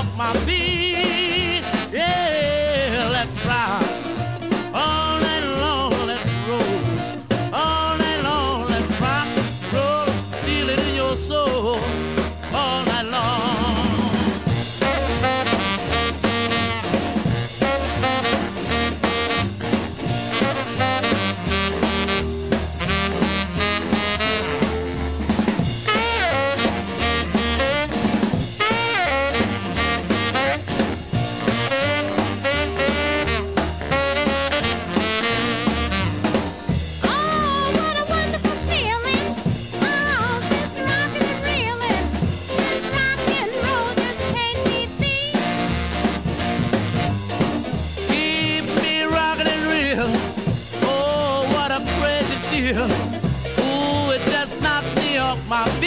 off my feet. Yeah, let's rock all night long. Let's roll all night long. Let's rock, roll, feel it in your soul all night long. Oh, what a crazy feel. Ooh, it just knocks me off my feet.